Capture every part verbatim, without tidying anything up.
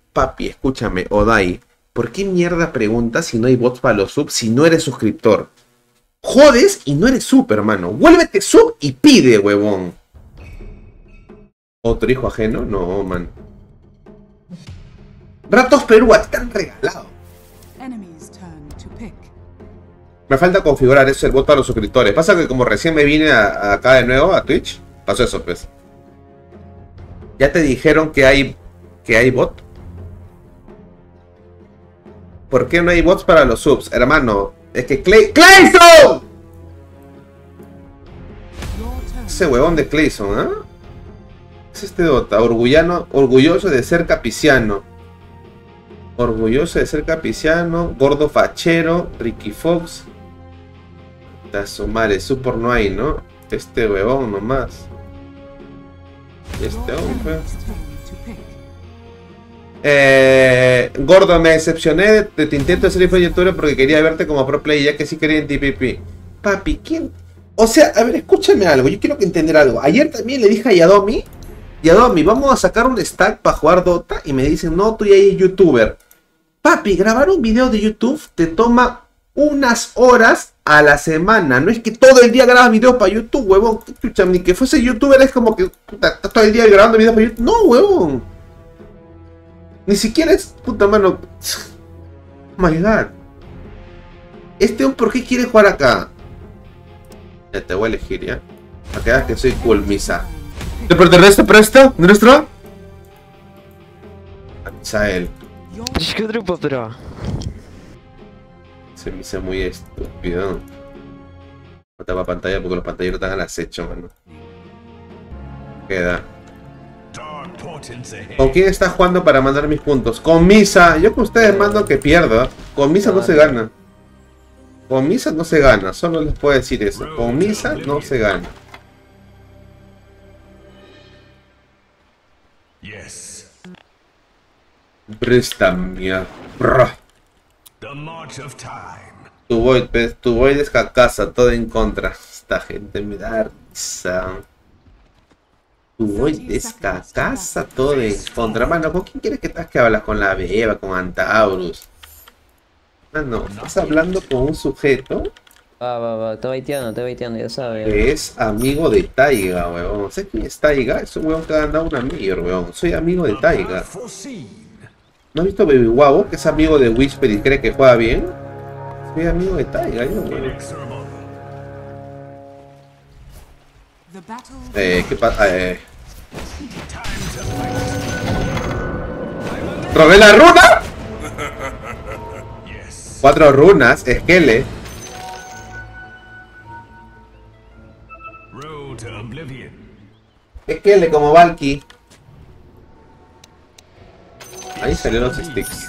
Papi, escúchame, Odai. ¿Por qué mierda preguntas si no hay bots para los subs si no eres suscriptor? Jodes y no eres sub, hermano. Vuélvete sub y pide, huevón. ¿Otro hijo ajeno? No, man. Ratos Perú, a ti te han regalado. Me falta configurar eso, el bot para los suscriptores. Pasa que como recién me vine a, a acá de nuevo, a Twitch, pasó eso, pues. ¿Ya te dijeron que hay, que hay bot? ¿Por qué no hay bots para los subs? Hermano, es que Clay... ¡Clayson! Ese huevón de Clayson, ¿ah? ¿eh? Es este Dota, orgullano, orgulloso de ser capiciano. Orgulloso de ser capiciano, gordo fachero, Ricky Fox. Da su madre, super no hay, ¿no? Este huevón nomás. Este hombre. Eh, gordo, me decepcioné de, de tu intento de ser influencer porque quería verte como pro player, ya que sí quería en T P P. Papi, ¿quién? O sea, a ver, escúchame algo, yo quiero que entender algo. Ayer también le dije a Yadomi, Yadomi, vamos a sacar un stack para jugar Dota, y me dicen, no, tú ya eres youtuber. Papi, grabar un video de YouTube te toma unas horas a la semana. No es que todo el día grabas videos para YouTube, huevón. Escúchame, ni que fuese youtuber es como que puta, estás todo el día grabando videos para YouTube. No, huevón. Ni siquiera es, puta mano. Oh my god. Este hombre, ¿por qué quiere jugar acá? Ya te voy a elegir, ya. Para que veas que soy cool, misa. ¿Te pertenece presto? ¿Nuestro? Misael. ¿Qué truco, pero? Se me hizo muy estúpido. No tapa pantalla porque los pantalleros están al acecho, mano. Queda. ¿Con quién estás jugando para mandar mis puntos? Con Misa. Yo con ustedes mando que pierda. Con Misa no se gana. Con Misa no se gana. Solo les puedo decir eso. Con Misa no se gana. Préstame. Tu void, tu void es cacasa, todo en contra. Esta gente me da risa. Tu void es cacasa, todo en contra. Mano, ¿con quién quieres que estás que hablas? ¿Con la Beba? ¿Con Antaurus? Mano, estás hablando con un sujeto. Va, va, va, te baiteando, te baiteando, ya sabes. Que es amigo de Taiga, weón. ¿Sabes quién es Taiga? Es un weón que ha dado una mierda, weón. Soy amigo de Taiga. ¿No has visto Baby Wabo, que es amigo de Whisper y cree que juega bien? Soy amigo de Taiga, yo, weón. Eh, ¿qué pasa? Eh... ¿Robé la runa? Cuatro runas, Skele. Skele como Valky. Ahí salieron los sticks.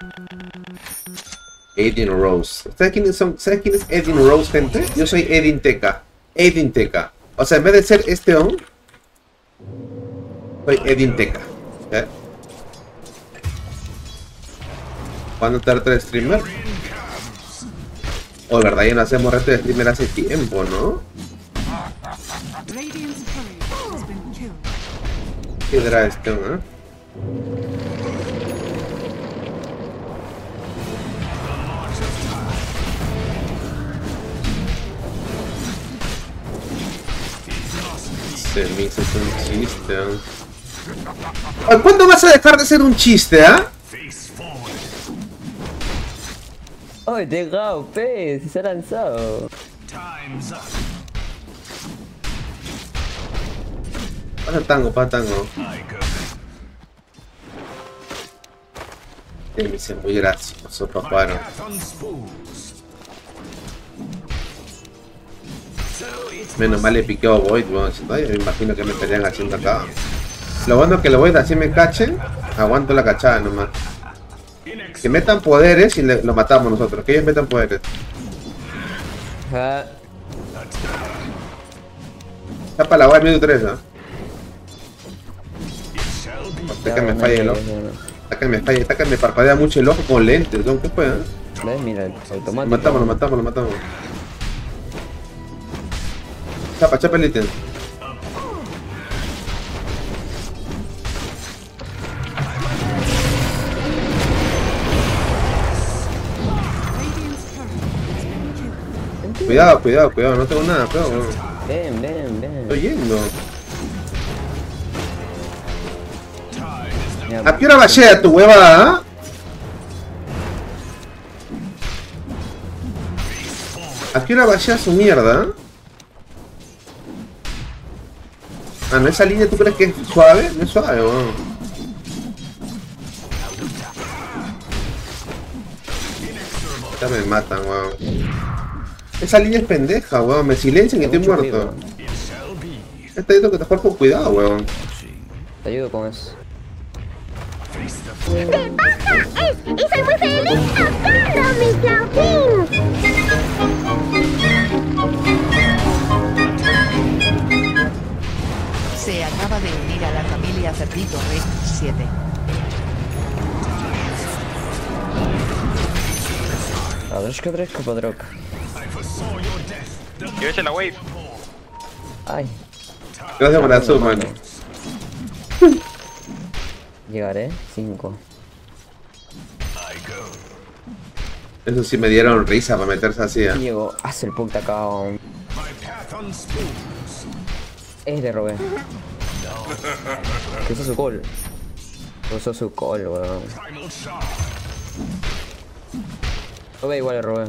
Edin Rose. ¿Sabes quién, son? ¿Sabes quién es Edin Rose, gente? Yo soy Edin Teca. Edin Teca. O sea, en vez de ser este on, soy Edin Teca. ¿Eh? ¿Cuándo te reto de streamer? Oh, verdad, ya no hacemos reto de streamer hace tiempo, ¿no? ¿Qué era este, eh? Se me hizo un chiste, ¿eh? ¿Cuándo vas a dejar de ser un chiste, ah? ¿eh? ¡Ay, dejado, pez! ¡Se ha lanzado! Pasa tango, pasa tango. Me hice muy gracioso para jugar. Menos mal le piqué a Void, bueno, me imagino que me estarían haciendo acá. Lo bueno es que lo Void así me cachen, aguanto la cachada nomás. Que metan poderes y le, lo matamos nosotros, que ellos metan poderes. Ah. Está para la web minuto tres, ¿no? Hasta que me falle el ojo. Hasta que me falle, hasta que me parpadea mucho el ojo con lentes, ¿no? ¿Qué fue, eh? Mira, el automático. Lo matamos, lo matamos, lo matamos. Chapa, chapa el ítem. Cuidado, cuidado, cuidado, no tengo nada, cuidado, weón. Ven, ven, ven. Estoy yendo. Mira, ¿A qué hora vaya tu huevada? ¿A qué hora vaya su mierda? Ah, ¿no esa línea tú crees que es suave? No es suave, weón. Ya me matan, weón. Esa línea es pendeja, weón. Me silencian y estoy muerto. Está diciendo que te juegas con cuidado, weón. Te ayudo con eso. ¿Qué pasa? Es, y soy muy feliz tocando mi flautín. Se acaba de unir a la familia Cerdito Red siete. Padroshka, Padroshka, Padroshka. Llévese la wave. Ay, Gracias por la sub, mano. llegaré. cinco. Eso sí me dieron risa para meterse así, ¿eh? Llego, hace el punta acá. um. Es de robé. Usó su call. Usó su call, weón. Robé igual le robé.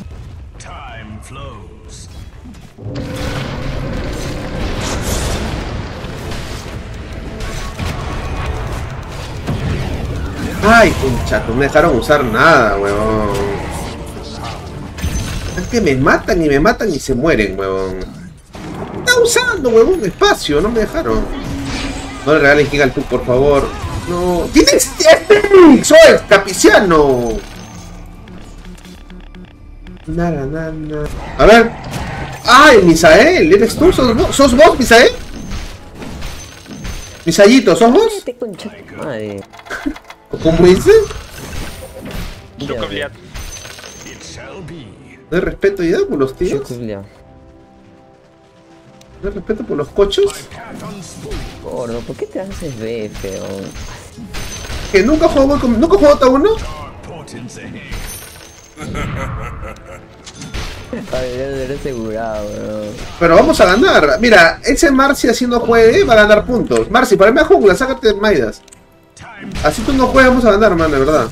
Ay, concha, no me dejaron usar nada, weón. Es que me matan y me matan y se mueren, weón. Está usando, weón, espacio, no me dejaron. No le regalen Giga al Tub, por favor. No. ¡Tienes este! ¡Soy Capiciano! Nada, nada. A ver. ¡Ay, Misael! ¿Eres tú? ¿Sos vos, ¿Sos vos Misael? Misayito, ¿sos vos? Este concha de madre. ¿Cómo dice? Chucobliat. No hay respeto ya por los tíos. Chuculia. No hay respeto por los cochos. Gordo, ¿por qué te haces B F, weón? Que nunca jugó con... ¿Nunca jugó T uno? Ay, debe ser asegurado, weón. Pero vamos a ganar. Mira, ese Marcy haciendo juegue va a ganar puntos. Marcy, para mí a jungla, sácate Maidas. Así tú no juegas, vamos a ganar, man, de verdad.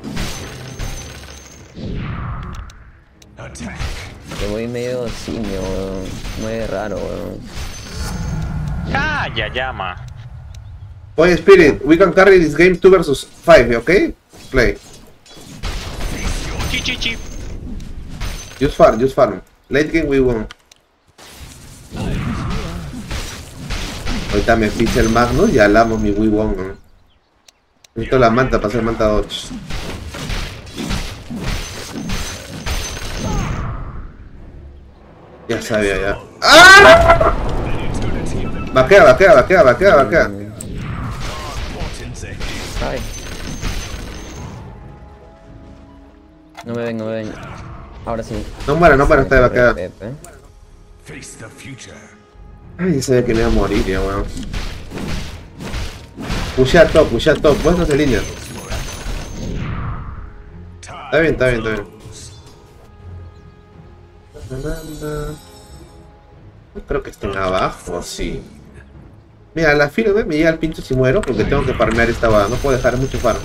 Te voy medio simio, weón. Muy raro, weón. ¡Calla, llama! Oye, Spirit, we can carry this game two versus five, ¿ok? Play. Chi, chi, chi. Just farm, just farm. Late game we won. Ahorita me ficha el Magnus y alamos mi we won, ¿no? Necesito la manta para hacer manta dodge. Ya sabía, ya. ¡Ah! Vaquea, vaquea, vaquea, vaquea, vaquea. Ay. No me ven, no me ven. Ahora sí. No muera, no muera, está de vaquea. Pepe. Ay, ya sabía que me iba a morir, ya, weón. Pushea top, pushea top, buenos de línea. Está bien, está bien, está bien. No creo que estén abajo, sí. Mira, la fila me llega al pincho si muero porque tengo que farmear esta bada. No puedo dejar mucho farm.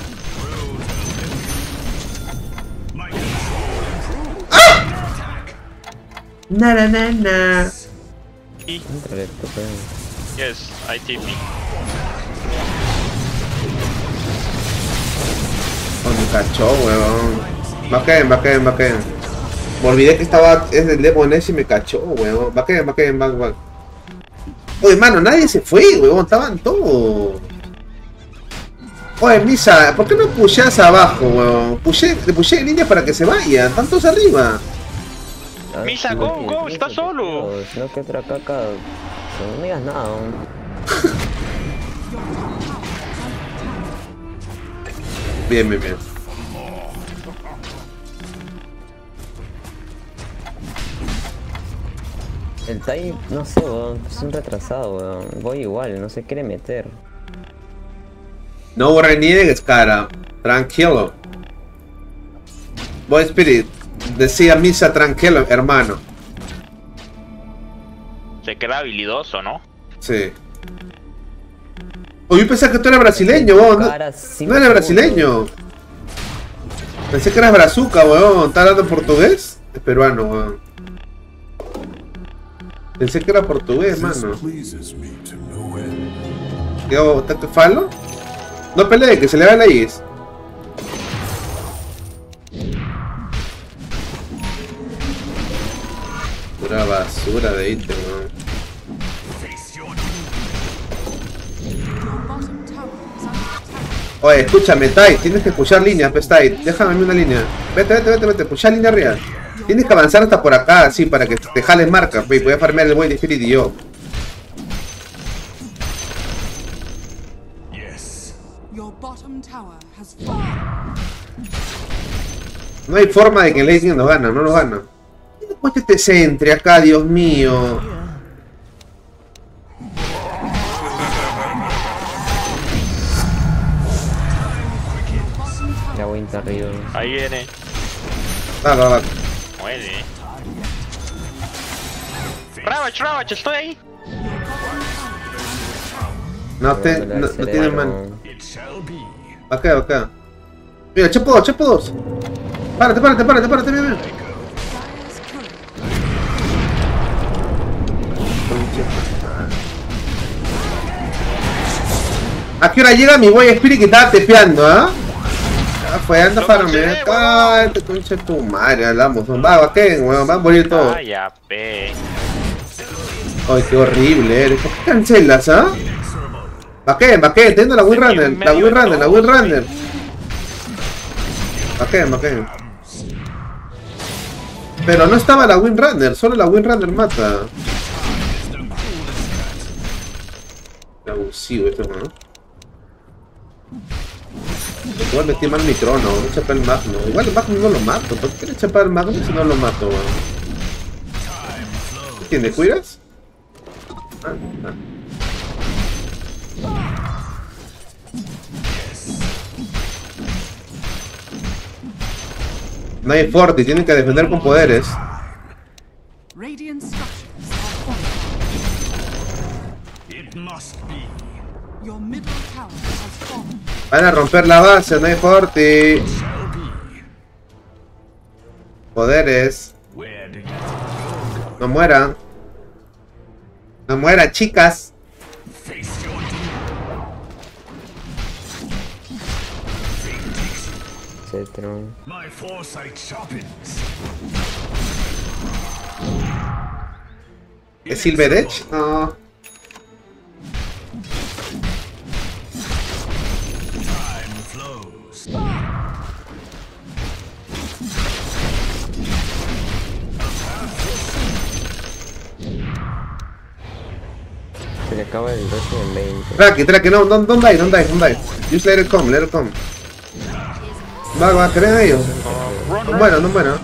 ¡Ah! Na na na na. Entrale, tope. Yes, I T P. Oh, me cachó, weón. Baquen, baquen, baquen. Me olvidé que estaba. Es del Demon ese y me cachó, weón. Baquen, baquen, back, back. Oye, mano, nadie se fue, weón. Estaban todos. Oye, Misa, ¿por qué no pusheas abajo, weón? Pushé, le pushé en línea para que se vayan. Están todos arriba. Ah, Misa, sí, go, sí, go, sí, está sí, solo. sí, no, que otra caca. No me digas nada, weón. Bien, bien, bien. El Tai, no sé, weón. Es un retrasado, weón. Voy igual, no se quiere meter. No reniegues, cara. Tranquilo. Boy Spirit, decía Misa tranquilo, hermano. de que era habilidoso, ¿no? Sí. Oh, yo pensé que tú eras brasileño, weón. No, no eres brasileño. Pensé que eras brazuca, weón. ¿Estás hablando portugués? Es peruano, weón. Pensé que era portugués, mano. ¿Qué hago? ¿Estás que falo? No pelee, que se le va la I S. Pura basura de ítem, weón. Oye, escúchame, Tai, tienes que pushar líneas, pues, Tai. Déjame a mí una línea. Vete, vete, vete, vete, pushar línea arriba. Tienes que avanzar hasta por acá, así, para que te jales marca, pues, voy a farmear el Void Spirit y yo. No hay forma de que el Lady nos gana, no nos gana. Después que te centre acá, Dios mío. Ya voy arriba. Ahí viene. Va, va, va. Muere. Ravage, Ravage, estoy ahí. No, te, no, no tiene man. Acá, acá. Mira, Chepo dos, Chepo dos. Párate, párate, párate, párate, mira, mira. ¿A qué hora llega mi Void Spirit que estaba tepeando, ah? ¿eh? Fue, anda para mí. Cállate, concha de tu madre, hablamos. Va, va, ¿qué? Bueno, va a morir todo. Ay, ya, pe. Ay, qué horrible eres. ¿Por qué cancelas, ah? ¿Va qué? ¿Va qué? Entiendo la Windrunner, la Windrunner, la Windrunner. ¿Va qué? ¿Va qué? Pero no estaba la Windrunner, solo la Windrunner mata. Qué abusivo esto, ¿no? Igual metí mal mi crono, voy a chapar el magno. Igual el magno no lo mato, ¿por qué quieres chapar el magno si no lo mato, weón? ¿Qué tiene? ¿Cuidas? Ah, ah. No hay Forti, tienen que defender con poderes. Van a romper la base, no hay Forti. Poderes. No mueran. No mueran, chicas. Cetron. ¿Es Silver Edge? No. Se le acaba el doce en veinte. Traque, traque, no, don't, don't die, don't die, don't die. Just let it come, let it come. Va, va, ¿creen ellos? No muera, no muera.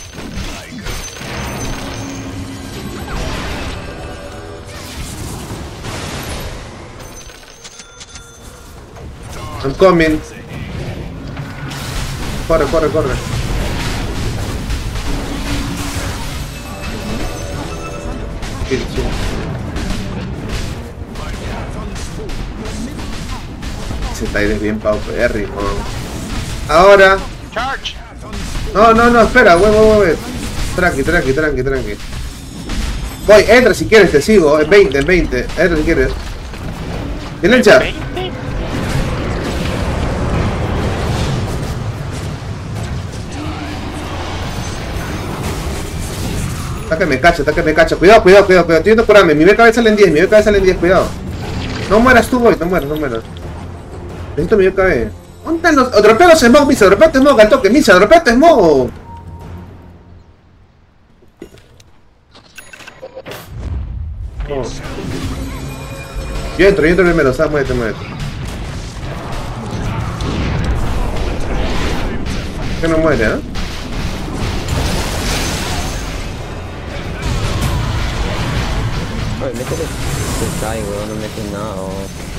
I'm coming. Corre, corre, corre. Sí, sí. Ese Tide es bien paupérrimo. Ahora. Charge. No, no, no, espera, wey, wey, wey. Tranqui, tranqui, tranqui, tranqui. Voy, entra si quieres, te sigo. En veinte, en veinte. Entra si quieres. Silencia. Está que me cacha, está que me cacha. Cuidado, cuidado, cuidado, cuidado. Estoy yendo a curarme. Mi B K B sale en diez, mi B K B sale en diez, cuidado. No mueras tú, boy, no mueras, no mueras. Necesito mi B K B. ¿Dónde están los...? Dropea los smog, Misa, dropea tu smog al toque, Misa, dropea tu smog. No. Yo entro, yo entro primero, ¿sabes? Muévete, muévete. Que no muere, ¿eh? Oye, métele. Se cae, weón, no mete nada, weón.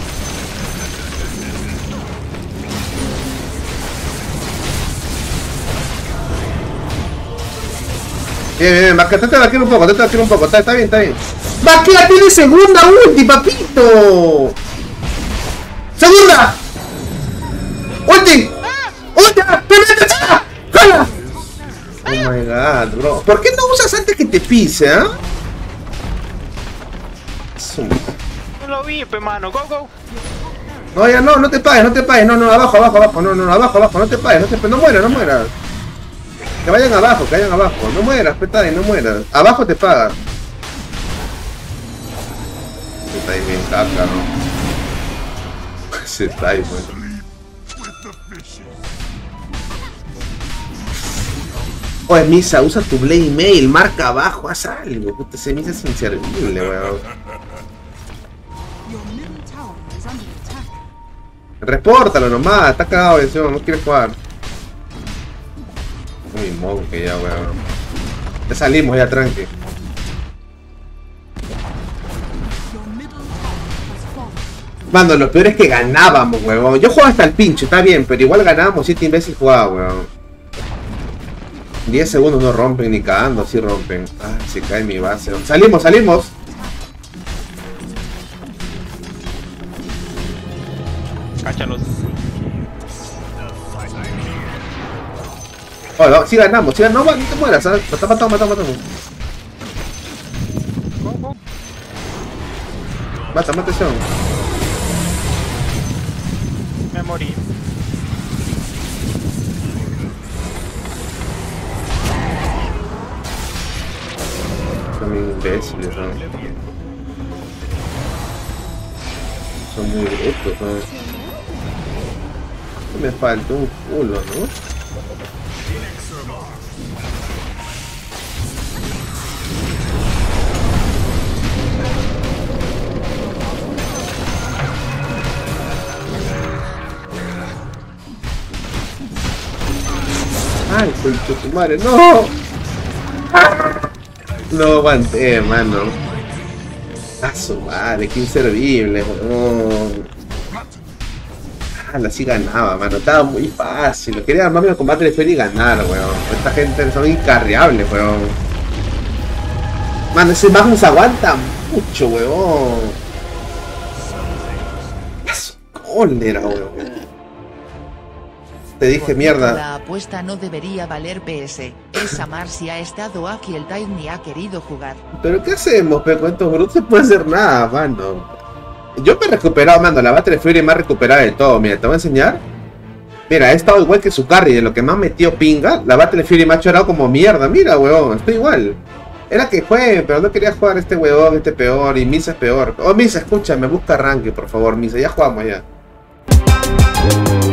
Bien, bien, bien. Trata de vaquear un poco, trata de vaquear un poco. Está, está bien, está bien. ¡Vaquea tiene segunda ulti, papito! ¡Segunda! ¡Ulti! ¡Ulti! ¡Penetra! ¡Jala! Oh my god, bro. ¿Por qué no usas antes que te pise, ah? ¿Eh? No lo vi, pe mano, go, go. No, ya no, no te pagues, no te pagues. No, no, abajo, abajo, abajo. No, no, abajo, abajo. No te pagues, no te pagues. No mueras, no mueras. Que vayan abajo, que vayan abajo. No mueras, petay, no mueras. Abajo te pagas. Está ahí bien caca, ¿no? Se está ahí, pues. Oye, Misa, usa tu Blade Mail, marca abajo, haz algo. Puta, ese Misa es inservible, weón. Repórtalo nomás, está cagado eso, no quiere jugar. Uy, moco que ya, weón. Ya salimos, ya, tranqui. Mano, lo peor es que ganábamos, weón. Yo jugaba hasta el pincho, está bien, pero igual ganábamos, siete imbéciles jugaba, weón. diez segundos no rompen ni cagando, así rompen. Ah, se cae mi base. ¡Salimos, salimos! Cáchalos. Oh, no, sí ganamos, sí ganamos, no, no te mueras, ¿sabes? Mata, mata, mata, mata. Mata, mata, Sean. Me morí. Son muy imbéciles, ¿no? Son muy brutos, ¿no? Me falta un culo, ¿no? Ay, concha tu madre, no. No aguanté, mano. A su madre, qué inservible, weón. Ah, así ganaba, mano. Estaba muy fácil. Quería armarme el combate de Feli y ganar, weón. Esta gente son incarriables, weón. Mano, ese Magnus aguanta mucho, weón. A su cólera, weón. Te dije mierda. La apuesta no debería valer P S. Esa Marcy ha estado aquí, el Tiny ha querido jugar. Pero ¿qué hacemos, pe? Con estos brutos no se puede hacer nada, mano. Yo me he recuperado, mano. La Battle Fury me ha recuperado de todo. Mira, te voy a enseñar. Mira, he estado igual que su carry. De lo que más metió pinga, la Battle Fury me ha chorado como mierda. Mira, weón, estoy igual. Era que juegue, pero no quería jugar este weón, este peor. Y Misa es peor. Oh, Misa, escúchame, busca arranque, por favor, Misa. Ya jugamos ya.